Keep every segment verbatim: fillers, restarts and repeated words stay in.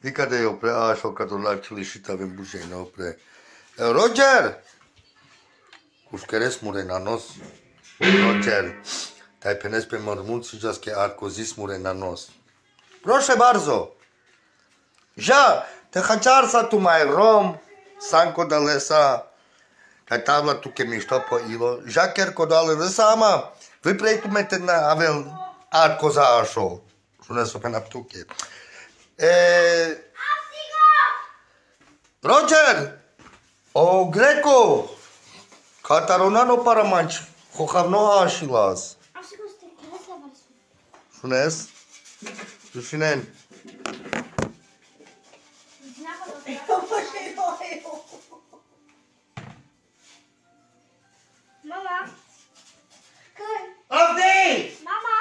Mica de opre, așa, ca tot la cele și avem bușei, ne opre. Roger! Cușcăresc murenanos. Roger, taj penes pe mărmulci jaske arkozis murenanos. Proszę bardzo. Ja, te haciarsa tu mai rom, sanko dalesa. Taj tabla tu ke mișto pe ilo. Ja chiar codale de sama. Vy prej tu mete na avel arkoza așa. Suneso pe naptuke. E... Roger! O Greco! Cataronano paramanci. Hohavno așilas. Sunes? Dușinen. Mama! Avdei! Mama!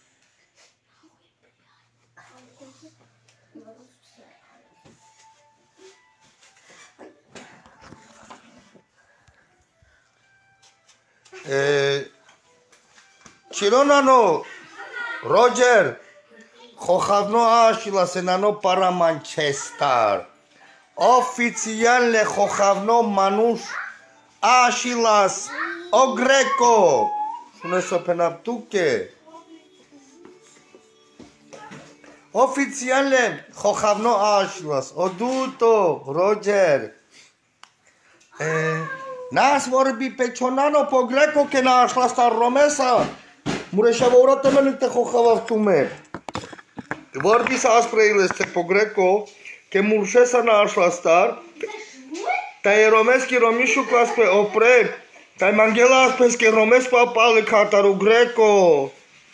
Cironano, Roger, Hohavno așilas enano para Manchester. Oficial le Hohavno manuș așilas. O Greco! Suneso pe naptuke. Oficiale, Hohavno așilas. O duto, Roger. E, n-ați vorbit pe Cionano, pe Greco, că n-a așlas star romesa. Mureșava urată menite Hohavav tume. Vorbi sa aspre el este pe Greco, că murșesa n-a așlas star. Tai romeschi romișu clas pe opre. Tai manghela pesche romes papale cataru Greco.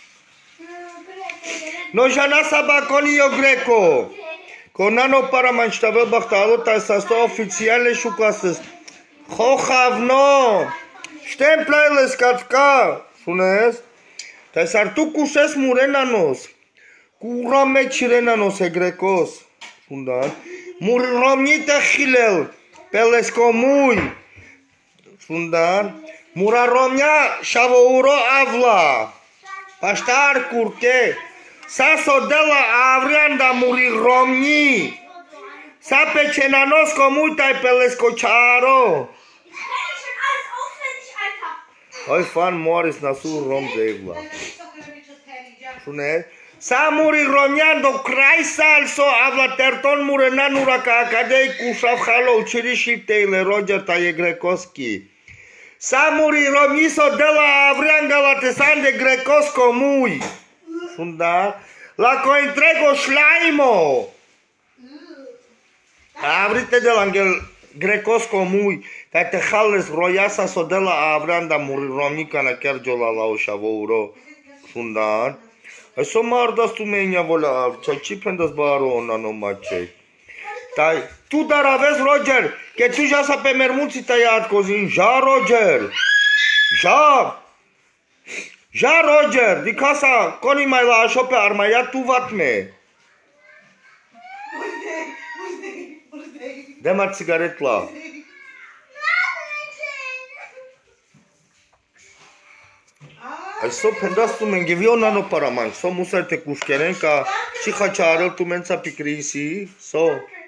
No jana sabaconi yo Greco. Conano para manchtavel bachtalo tai sasto oficiale shu classes. Hohavno. Ștemplele scatka. Sunes? Tai sartu cușes murenanos. Curame cirenanos e Grecos. Fundan. Murromnite Hilel. Pelescomui. Fundan. Mura Romnia Șavouro Avla. Paștar curte. Sa sodela Avrianda muri Romni. Sa pe cenanos comui tai pelescociaro. Oi fan Morris nasul Rom de Evla. Șune? Sa muri Romniando Craisal so Avla Terton Murenan Uraca Acadei cu Șafhalo Ciriși Teile Roger Taie Grecoski. Samuri Romiso de la Avrianga la Tesan de Grecos comui. Funda la cointrego Schleimo. Avrite de la Angel Grecos comui. Ca te hales roiasa so de la Avrianda muri Romica na Kergio la la Oșavouro. Funda. Ai so mardas tu menia vola ce ci prendas barona no mace. Tai tu dar aveți Roger, că tu ja sa pe mermuții tăiat cozin, ja Roger. Ja. Ja Roger, di casa coni mai la așa pe armaia tu vatme. Dă-mă țigaretla. Ai so pendas tu mengevio nano paraman, so musar te cușcheren ca și hacearel tu mența picrisi, so.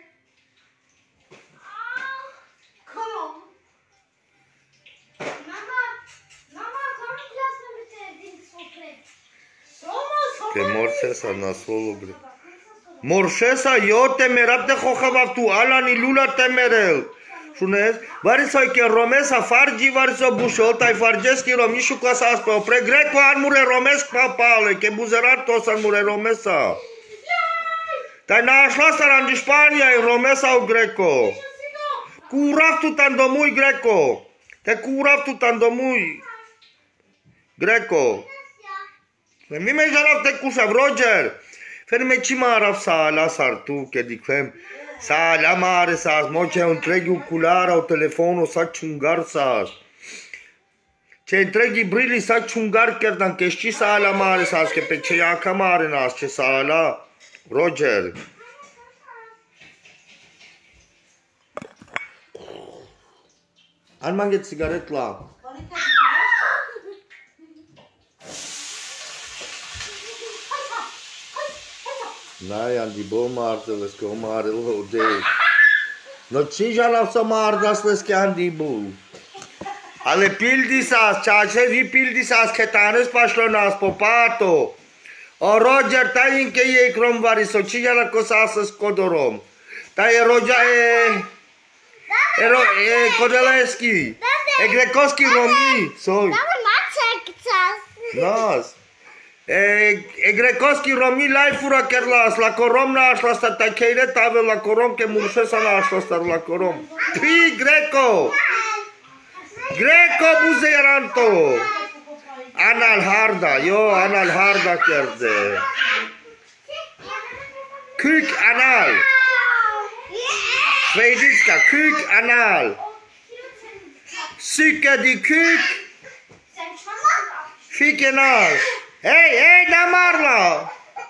Te morșesa nasolul gre. Morșesa eu temerat de Hohavav tu ala ni lula temerel. Șunezi? Vari să că romesa fargi, vari să bușol, tai fargeschi romișu clasa aspe opre greco an mure romesc papale, că buzerar tos an mure romesa. Tai na așla saran di Spania e romesa o greco. Curav tu tandomui greco. Te curav tu tandomui greco. Mi me jalav te cușav Roger. Ferme ci mă arav sa la sartu, că dicem. Sa la mare sa moce întreghi oculara o telefonul sa ciungar sa. Ce întreghi brili sa ciungar chiar dan că știi sa la mare sa că pe ce ia ca mare nas ce sa la Roger. An mange cigaret la. Nein, an die Baumarte, das kann man auch nicht. No ci già la so marda slesche andibu. Ale pildisas, ceea vi pildisas ketanes pașlonas popato. O Roger tai înche ei cromvari so ci già la cosa să scodorom. Tai Roger e e ro e Kodeleski. E Grekoski Romi, soi. Nas. E e Grekoski Romi lai fura kerlas la koromna ashla sta takeire tave la korom ke murshesa na ashla sta la korom. Pi Greco. Greco buzeranto. Anal harda, yo anal harda kerde. Kük anal. Svejdiska, kük anal. Syke di kük. Fikenas. Hej, hej, namarla!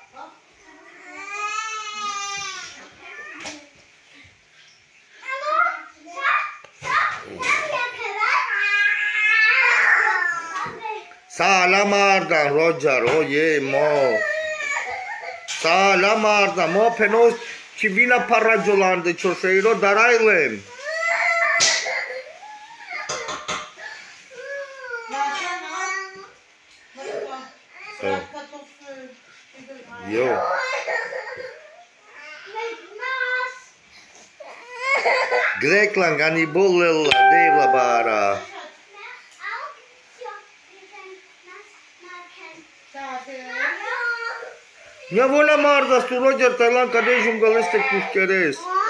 Salamardan, Roger, oye, mo. Salamardan, mo penos ci vina paraggiolande, ciò sei ro darailem. Yo. Grekland ganibulel deva bara. Mia vola marda stu Roger Tailan ca de jungăleste cu șcheres.